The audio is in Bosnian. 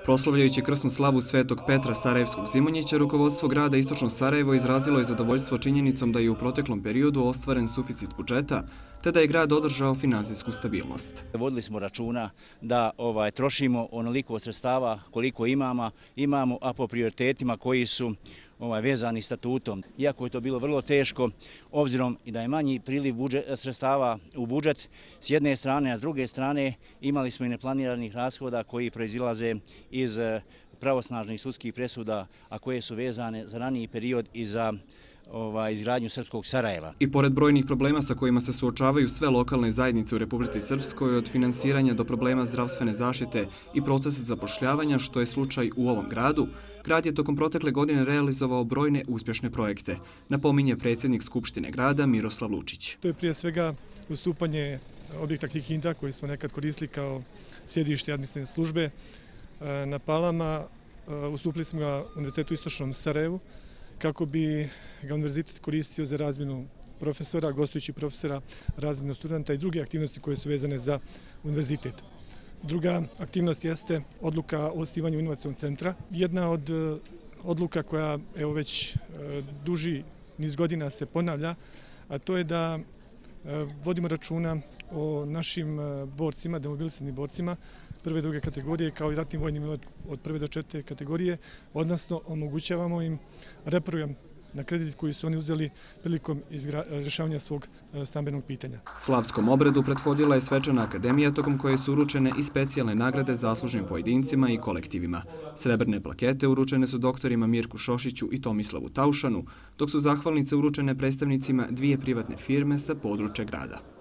Proslavljajući krsnu slavu Svetog Petra Sarajevskog Zimonjića, rukovodstvo grada Istočno Sarajevo izrazilo je zadovoljstvo činjenicom da je u proteklom periodu ostvaren suficit budžeta, te da je grad održao finansijsku stabilnost. Vodili smo računa da trošimo onoliko sredstava koliko imamo, a po prioritetima koji su vezani statutom. Iako je to bilo vrlo teško, obzirom i da je manji priliv sredstava u budžet s jedne strane, a s druge strane imali smo i neplaniranih rashoda koji proizilaze iz pravosnažnih sudskih presuda, a koje su vezane za raniji period i za izgradnju Srpskog Sarajeva. I pored brojnih problema sa kojima se suočavaju sve lokalne zajednice u Republici Srpskoj, od finansiranja do problema zdravstvene zaštite i procesa zapošljavanja, što je slučaj u ovom gradu, grad je tokom protekle godine realizovao brojne uspješne projekte, napominje predsjednik Skupštine grada Miroslav Lučić. To je prije svega ustupanje objekta Kikinda koji smo nekad koristili kao sjedište administrativne službe na Palama. Ustupili smo ga Univerzitetu Istočnom Sarajevu kako bi ga univerzitet koristio za razmjenu profesora, gostujućih profesora, razmjenu studenta i druge aktivnosti koje su vezane za univerzitet. Druga aktivnost jeste odluka o osnivanju inovacionog centra. Jedna od odluka koja već duži niz godina se ponavlja, a to je da vodimo računa o našim borcima, demobilisnim borcima prve i druge kategorije, kao i ratnim vojnim od prve do četvrte kategorije, odnosno omogućavamo im reprogram na kredit koji su oni uzeli prilikom rješavanja svog stambenog pitanja. Slavskom obredu prethodila je svečana akademija tokom koje su uručene i specijalne nagrade zaslužnim pojedincima i kolektivima. Srebrne plakete uručene su doktorima Mirku Šošiću i Tomislavu Taušanu, dok su zahvalnice uručene predstavnicima dvije privatne firme sa područja grada.